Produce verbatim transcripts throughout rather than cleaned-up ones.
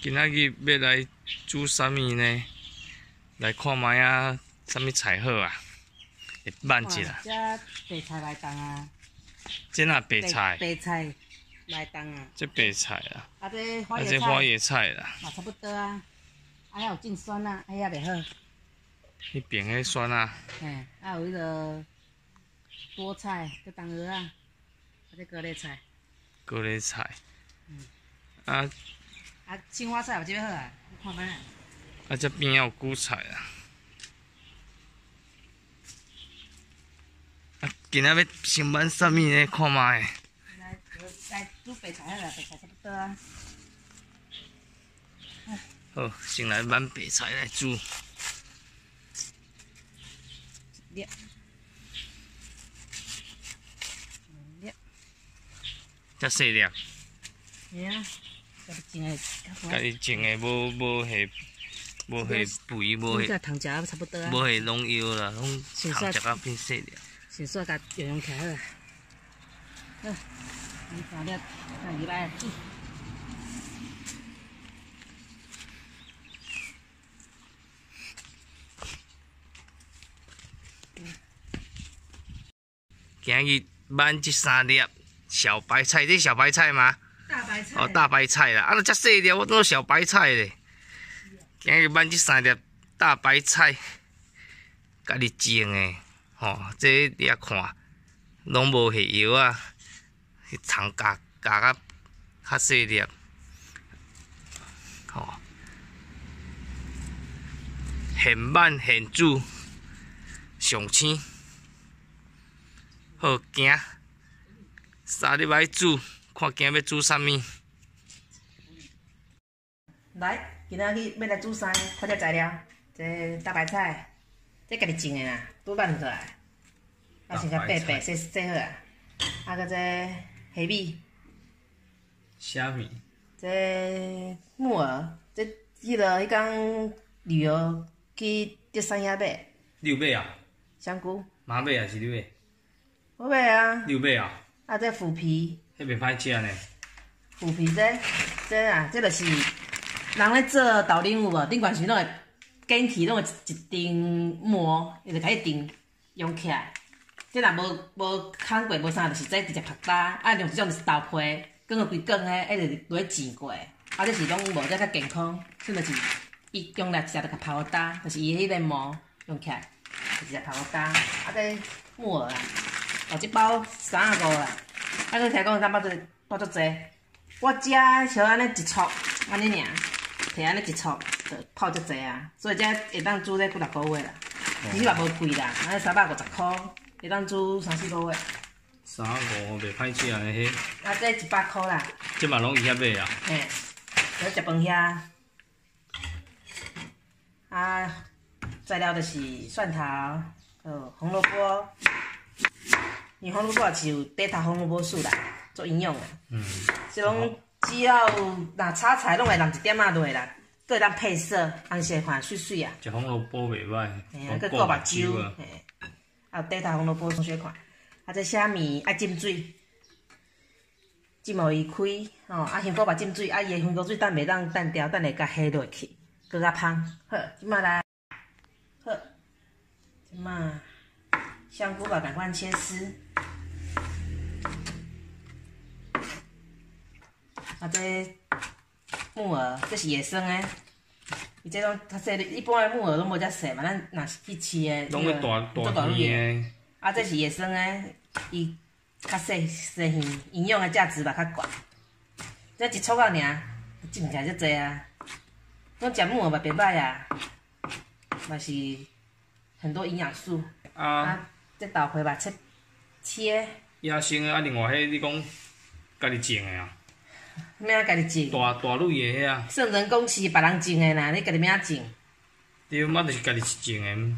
今仔日要来煮啥物呢？来看卖啊，啥物菜好啊？会慢一下。 这白菜来当啊。 这哪白菜？ 白菜来当啊。 这白菜啊。 啊，这花啊， 椰菜。 这花椰菜啦。 嘛差不多啊。啊，还有进酸啊，哎呀袂好。 迄边迄酸啊。 嘿，啊有迄个菠菜，佮冬鹅啊，啊这高丽菜。 高丽菜。 嗯。 啊。 啊，青花菜有这边好啊，你看卖。 啊，这边还有韭菜啊。啊，今仔要上班啥物呢？看卖。 来来煮白菜好啦，白菜差不多啊。 好，先来焖白菜来煮。 一粒。两粒。 遮细粒。 嘿啊。家己种的， 家己种的，无无下无下肥，无下， 汤食差不多啊。 无下农药啦，拢汤食到变细粒。 先煞甲用用起来啦。好，你三粒，看入来煮。 今日焖这三粒小白菜，这小白菜吗？ 大白菜。 哦，大白菜啦，啊，那遮细粒，我当小白菜咧。今日焖这三粒大白菜，家己种的，吼，这你啊看，拢无下药啊，迄葱夹夹啊较细粒，吼，现焖现煮，上青，好行，三粒来煮。看今要煮啥物？ 来，今仔日要来煮啥？看这材料，这大白菜，这家己种的啦，拄焖出来，啊先甲白白洗洗好啊，啊搁这虾米， 虾米， 这木耳，这迄落迄工旅游去竹山遐买。 你有买啊？ 香菇。 妈买啊是你买？ 我买啊。 你有买啊？ 啊，这腐皮。 迄袂歹食呢。 腐皮这这啊，这就是人咧做豆奶有无？顶悬时拢会卷起，拢会一定膜，伊就开始定用起来。这若无无烘过无啥，就是这直接拍打，啊用这种就是豆皮，卷个规卷诶，一直落去煎过。啊，这是拢无这较健康，所以就是伊用来直接就甲泡打，就是伊迄个膜用起来，就直接泡打。啊，这木耳啊，哦，这包三十五啦。啊，佮听讲敢包做包足济，我食像安尼一撮，安尼尔，摕安尼一撮，就泡足济啊。所以这会当煮这几六个月啦，其实嘛无贵啦，安尼三百五十箍，会当煮三四个月。 三五袂歹食呢，迄。 啊，这一百箍啦。 这嘛拢伊遐买啊？ 嘿，在食饭遐。啊，材料就是蒜头，哦，红萝卜。因为红萝卜也是有低头红萝卜素啦，做营养啦。嗯。即拢只要若炒菜，拢会淋一点仔落啦，搁会当配色，红色看水水啊。 食红萝卜袂歹。 嘿啊，搁顾目睭，嘿，还有低头红萝卜同学看。啊，这虾米爱浸水，浸互伊开，吼，啊香菇嘛浸水，啊伊的香菇水等袂当淡掉，等下甲下落去，搁较芳。好，即摆来，好，即摆香菇吧，赶快切丝。啊，这木耳，这是野生的，伊这种较细粒，一般的木耳拢无遮细嘛，咱若是去饲的， 拢会大大片的。 啊，这是野生的，伊较细细片，营养的价值嘛较悬。这一撮仔尔，种起来遮济啊。拢食木耳嘛袂歹啊，嘛是很多营养素。啊，这豆皮嘛切切。 野生的啊，另外迄你讲家己种的啊？ 咩啊？家己种？ 大大蕊的遐啊。 圣人公是别人种的啦，你家己咩啊种？ 对，我就是家己种的。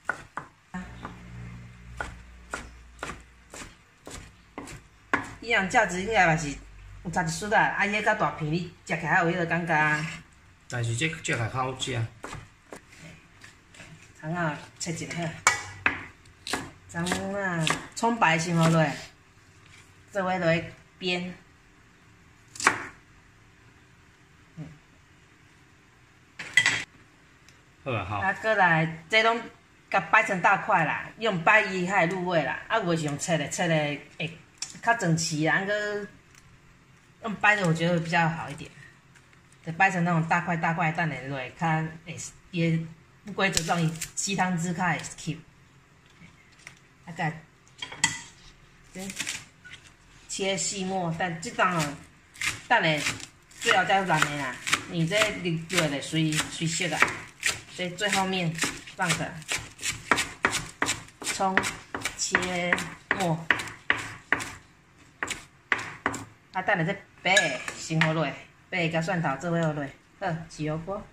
营养价值应该嘛是有十一束啦，啊，伊迄较大片，你食起来有迄个感觉。 但是这这较好食。 葱啊，切一个好。葱啊，葱白先好落，做伙落去煸。 好啊，吼。 啊，过来，这拢甲摆成大块啦，用摆伊较会入味啦。啊，有诶是用切的，切的会较整齐啦，个用摆的我觉得会比较好一点。就摆成那种大块大块蛋的落，较会也不规则，让伊吸汤汁较会吸。啊，甲这切细末，但这档哦，蛋的最后才软的啦。你这落的随随熟啊。所以最后面放个葱切末，啊，等下这白的先好落，白甲蒜头做伙好落，好，豉油锅。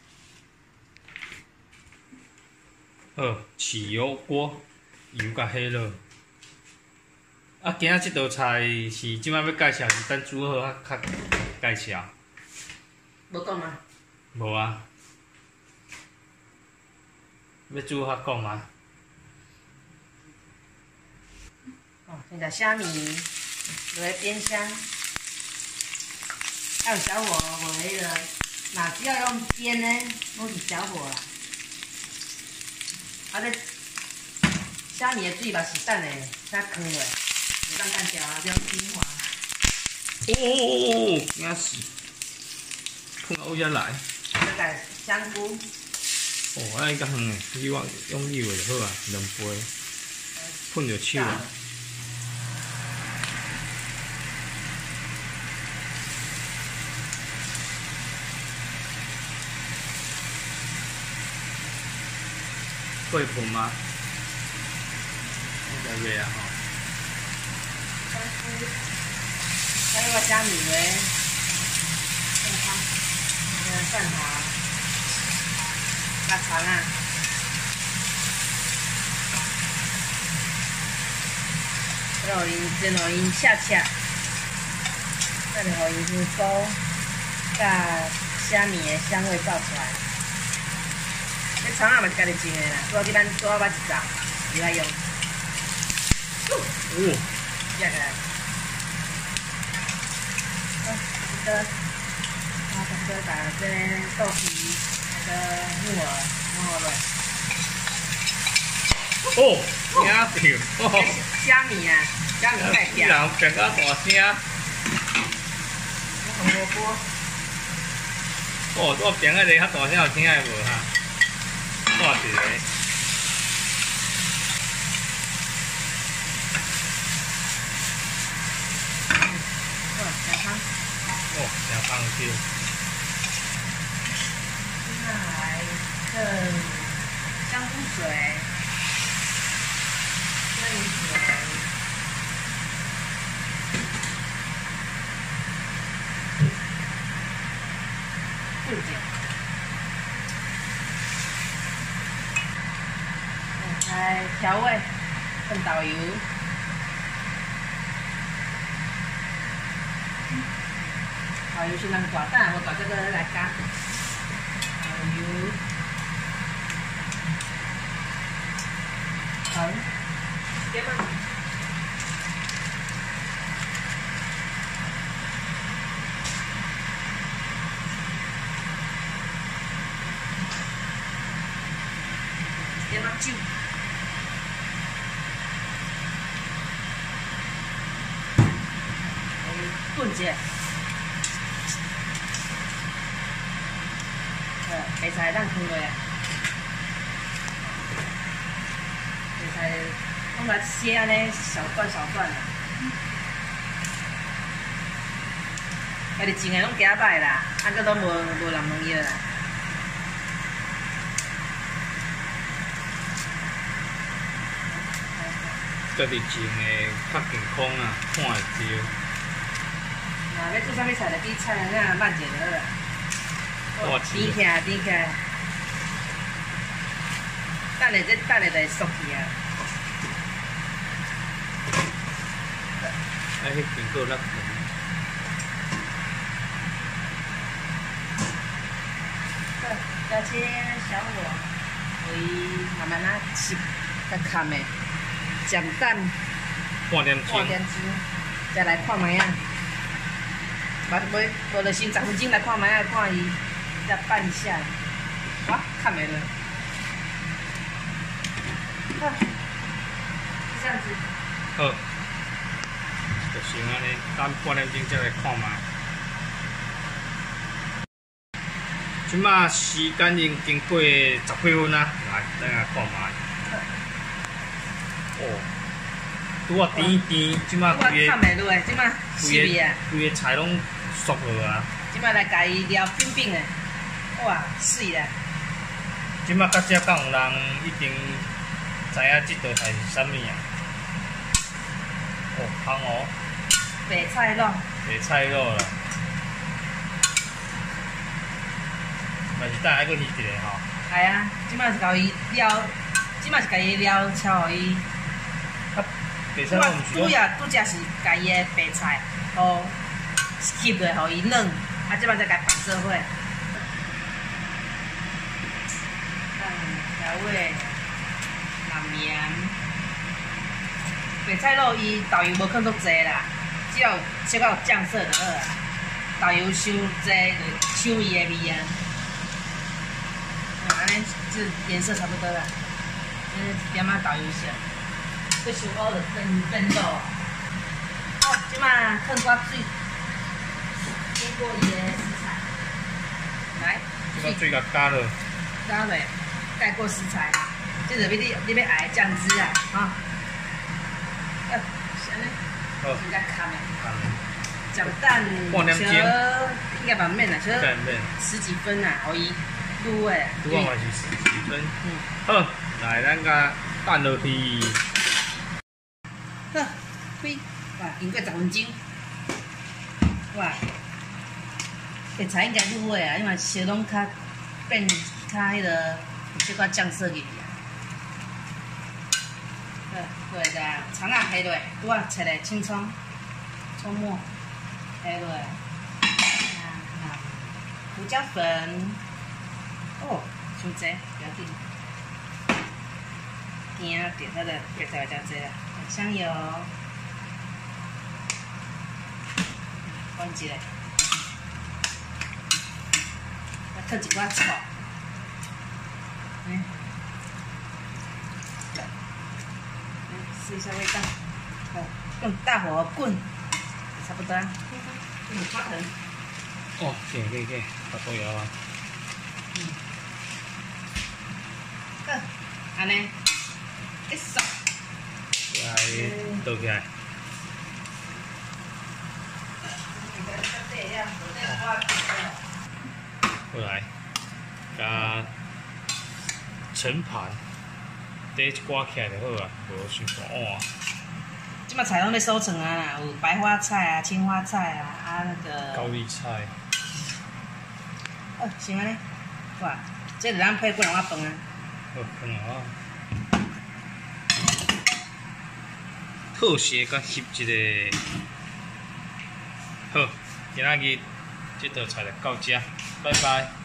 好，豉油锅，油甲火落。啊，今仔即道菜是即摆要介绍，是等煮好啊较介绍。 无讲吗？ 无啊。要煮较讲吗？ 哦，现在虾米落来煸香，要有小火，无迄个，若只要用煸呢，拢是小火啦。啊，这虾米的水嘛是等下才放落，袂当干掉啊，这样精华。 哦哦哦哦，惊死！放到尾仔来。 再加香菇。 哦，安尼较远诶，你我用油就好啊，两杯，喷着手啊。会喷吗？应该袂啊吼。 香菇，还有个虾米嘞，健康，呃，蒜头，加葱啊。再互因，再互因炒炒，再互因牛膏甲虾米的香味爆出来。这葱仔嘛是家己种的啦，拄好去咱拄好捌一丛，你来用。 哦。 接下来，好，差不多，啊，差不多把这豆皮那个木耳弄好了。 哦，惊到！哦。 虾米啊，虾米太你人变到大声。 红萝卜。 哦，我变个个较大声，有听会无哈？带一个。 好，加汤。 哦，加汤去。 接下来剩香菇水、生米水、豆角。来调味，放豆油，豆油先让大，等下无大这个来加豆油，糖，点啊，点啊酒。炖一下，呃，白菜咱放落啊，白菜弄来切安尼小段小段的，家己种的拢加歹啦，啊，佮拢无无人农药啦。 家己种的较健康啊，看会着。 啊，要做啥物菜就比菜那慢一就好啦。 哦， 甜起来，甜起来。等下这等下就会熟去啊。 啊，迄经过咱。 好，加切小火，互伊慢慢啊煸，甲烘的，咸蛋半点钟。 半点钟，再来看卖啊。无无无就先十分钟来看卖啊，看伊再拌一下。 哇，看没了。好，这样子。 好，就是安尼，等半点钟才来看卖。即马时间已经过十八分啊，来，等下看卖。哦，拄啊甜甜，即马规个看袂落诶，即马死味啊！ 规个菜拢熟落啊。 即马来家己撩冰冰诶，哇，水啦！ 即马到遮敢有人已经知影即道菜是啥物啊？哦，香哦。 白菜肉。 白菜肉啦。嘛是等下还佫翕一个吼。 系啊，即马是甲伊撩，即马是甲伊撩超互伊。 啊，白菜肉毋是拄呀，拄则是家己诶白菜，互吸落，互伊软，啊，即马再甲拌做伙。嗯，调味，南盐，白菜肉伊豆油无放足济啦，只要小可有酱色就好啊。豆油伤济就抢伊诶味啊。嗯，安尼这颜色差不多啦，嗯，一点仔豆油色。要收好就变变肉啊！好，即马放寡水，经过伊的食材，来， 即马水甲加落， 加落，盖过食材，即就要你你要爱的酱汁啊，哈。呃，是安尼， 好， 先甲砍的， 干酱蛋半点钟， 应该嘛免啦，小免免十几分啊，互伊卤的。 拄啊嘛是十几分。 嗯。 好，来咱甲蛋落去。 好，开，哇，经过十分钟，哇，白菜应该入味啊，因为烧拢较变较迄个有小可酱色入去啊。好，过来甲葱仔下落，拄啊切的青葱、葱末下落，啊，胡椒粉，哦，伤济，不要紧，惊着它的白菜真济啦。香油，关一下，再放一寡醋，嗯，试一下味道，好，用大火滚，差不多，用花藤， 哦，可以可以可以，差不多有啊。 嗯，好，安尼，结束。 来倒起来。过来，加盛盘，底一挂起来就好啊，无伤大碗。 即马菜拢要收成啊啦，有白花菜啊、青花菜啊，啊那个。 高丽菜。 哦，行安尼，哇，这就咱配几两碗饭啊。 好，可能啊。特写甲翕一个，好，今仔日这道菜就到这，拜拜。